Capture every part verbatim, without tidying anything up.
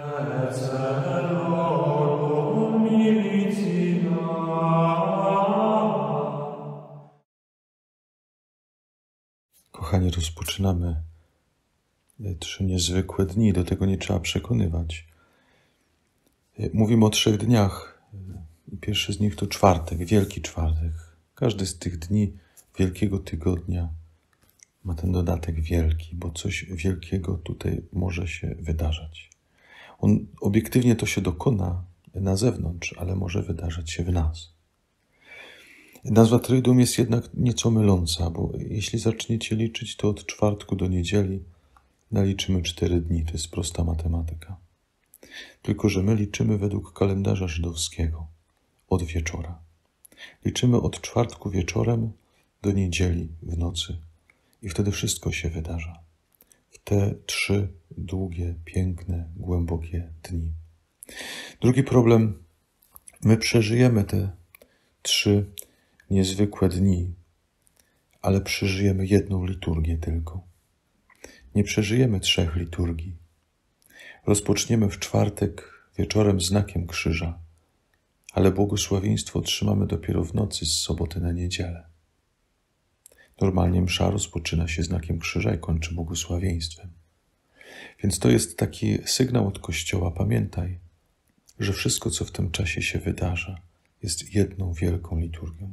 Kochani, rozpoczynamy trzy niezwykłe dni, do tego nie trzeba przekonywać. Mówimy o trzech dniach. Pierwszy z nich to czwartek, Wielki Czwartek. Każdy z tych dni Wielkiego Tygodnia ma ten dodatek wielki, bo coś wielkiego tutaj może się wydarzać. On obiektywnie to się dokona na zewnątrz, ale może wydarzać się w nas. Nazwa Triduum jest jednak nieco myląca, bo jeśli zaczniecie liczyć, to od czwartku do niedzieli naliczymy cztery dni. To jest prosta matematyka. Tylko że my liczymy według kalendarza żydowskiego od wieczora. Liczymy od czwartku wieczorem do niedzieli w nocy i wtedy wszystko się wydarza. W te trzy długie, piękne, głębokie dni. Drugi problem. My przeżyjemy te trzy niezwykłe dni, ale przeżyjemy jedną liturgię tylko. Nie przeżyjemy trzech liturgii. Rozpoczniemy w czwartek wieczorem znakiem krzyża, ale błogosławieństwo otrzymamy dopiero w nocy z soboty na niedzielę. Normalnie msza rozpoczyna się znakiem krzyża i kończy błogosławieństwem. Więc to jest taki sygnał od Kościoła. Pamiętaj, że wszystko, co w tym czasie się wydarza, jest jedną wielką liturgią.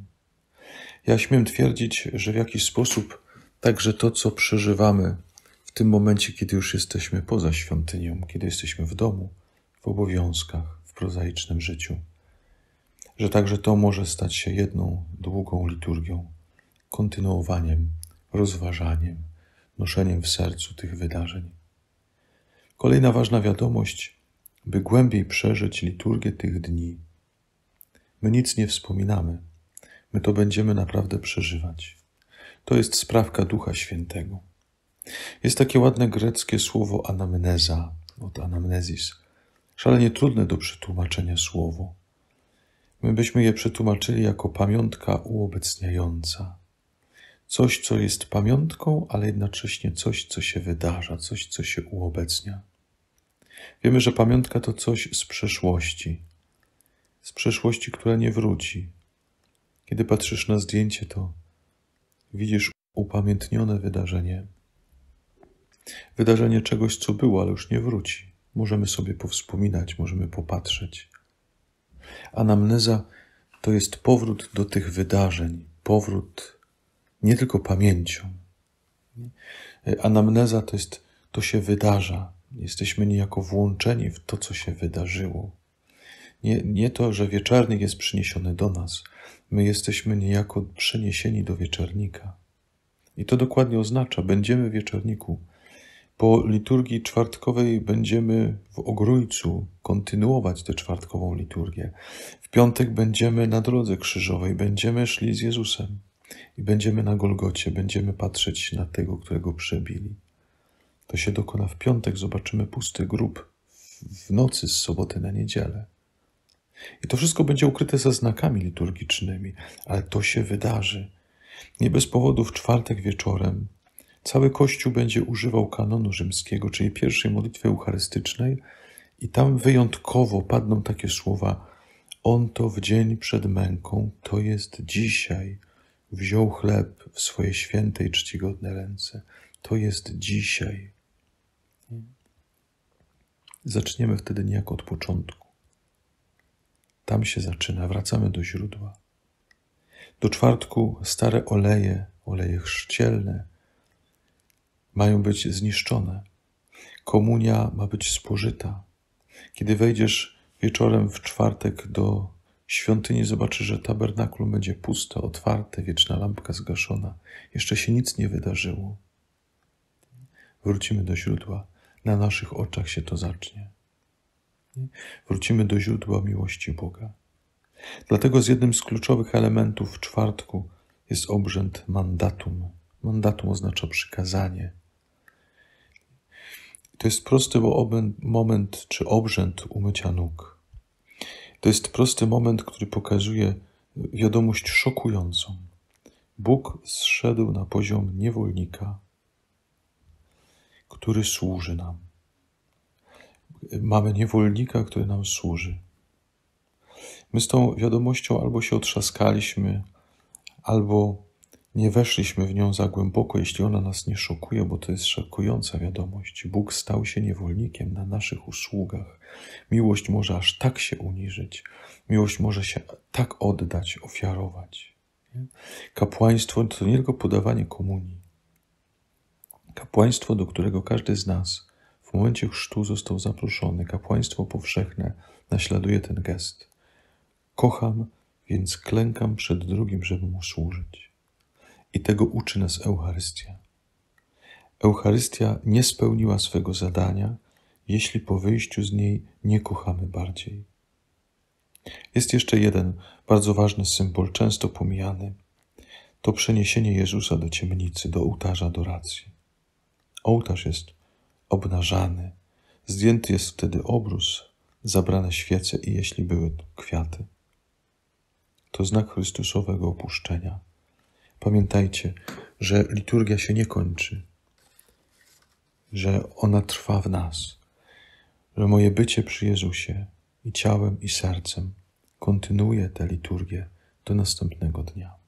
Ja śmiem twierdzić, że w jakiś sposób także to, co przeżywamy w tym momencie, kiedy już jesteśmy poza świątynią, kiedy jesteśmy w domu, w obowiązkach, w prozaicznym życiu, że także to może stać się jedną długą liturgią, kontynuowaniem, rozważaniem, noszeniem w sercu tych wydarzeń. Kolejna ważna wiadomość, by głębiej przeżyć liturgię tych dni. My nic nie wspominamy, my to będziemy naprawdę przeżywać. To jest sprawka Ducha Świętego. Jest takie ładne greckie słowo anamneza, od anamnezis, szalenie trudne do przetłumaczenia słowo. My byśmy je przetłumaczyli jako pamiątka uobecniająca. Coś, co jest pamiątką, ale jednocześnie coś, co się wydarza, coś, co się uobecnia. Wiemy, że pamiątka to coś z przeszłości, z przeszłości, która nie wróci. Kiedy patrzysz na zdjęcie, to widzisz upamiętnione wydarzenie. Wydarzenie czegoś, co było, ale już nie wróci. Możemy sobie powspominać, możemy popatrzeć. Anamneza to jest powrót do tych wydarzeń, powrót nie tylko pamięcią. Anamneza to jest, to się wydarza. Jesteśmy niejako włączeni w to, co się wydarzyło. Nie, nie to, że wieczornik jest przyniesiony do nas. My jesteśmy niejako przeniesieni do wieczornika. I to dokładnie oznacza, będziemy w wieczorniku. Po liturgii czwartkowej będziemy w Ogrójcu kontynuować tę czwartkową liturgię. W piątek będziemy na drodze krzyżowej, będziemy szli z Jezusem i będziemy na Golgocie, będziemy patrzeć na tego, którego przebili. To się dokona w piątek, zobaczymy pusty grób w nocy z soboty na niedzielę. I to wszystko będzie ukryte za znakami liturgicznymi, ale to się wydarzy. Nie bez powodu w czwartek wieczorem cały Kościół będzie używał kanonu rzymskiego, czyli pierwszej modlitwy eucharystycznej i tam wyjątkowo padną takie słowa: On to w dzień przed męką, to jest dzisiaj, wziął chleb w swoje święte i czcigodne ręce. To jest dzisiaj. Zaczniemy wtedy niejako od początku. Tam się zaczyna, wracamy do źródła. Do czwartku stare oleje, oleje chrzcielne, mają być zniszczone. Komunia ma być spożyta. Kiedy wejdziesz wieczorem w czwartek do świątyni, zobaczysz, że tabernakulum będzie puste, otwarte, wieczna lampka zgaszona. Jeszcze się nic nie wydarzyło. Wrócimy do źródła. Na naszych oczach się to zacznie. Wrócimy do źródła miłości Boga. Dlatego z jednym z kluczowych elementów w czwartku jest obrzęd mandatum. Mandatum oznacza przykazanie. To jest prosty moment czy obrzęd umycia nóg. To jest prosty moment, który pokazuje wiadomość szokującą. Bóg zszedł na poziom niewolnika, który służy nam. mamy niewolnika, który nam służy. My z tą wiadomością albo się otrzaskaliśmy, albo nie weszliśmy w nią za głęboko, jeśli ona nas nie szokuje, bo to jest szokująca wiadomość. Bóg stał się niewolnikiem na naszych usługach. Miłość może aż tak się uniżyć. Miłość może się tak oddać, ofiarować. Kapłaństwo to nie tylko podawanie komunii. Kapłaństwo, do którego każdy z nas w momencie chrztu został zaproszony. Kapłaństwo powszechne naśladuje ten gest. Kocham, więc klękam przed drugim, żeby mu służyć. I tego uczy nas Eucharystia. Eucharystia nie spełniła swego zadania, jeśli po wyjściu z niej nie kochamy bardziej. Jest jeszcze jeden bardzo ważny symbol, często pomijany. To przeniesienie Jezusa do ciemnicy, do ołtarza adoracji. Ołtarz jest obnażany, zdjęty jest wtedy obrus, zabrane świece i jeśli były kwiaty. To znak Chrystusowego opuszczenia. Pamiętajcie, że liturgia się nie kończy, że ona trwa w nas, że moje bycie przy Jezusie i ciałem, i sercem kontynuuje tę liturgię do następnego dnia.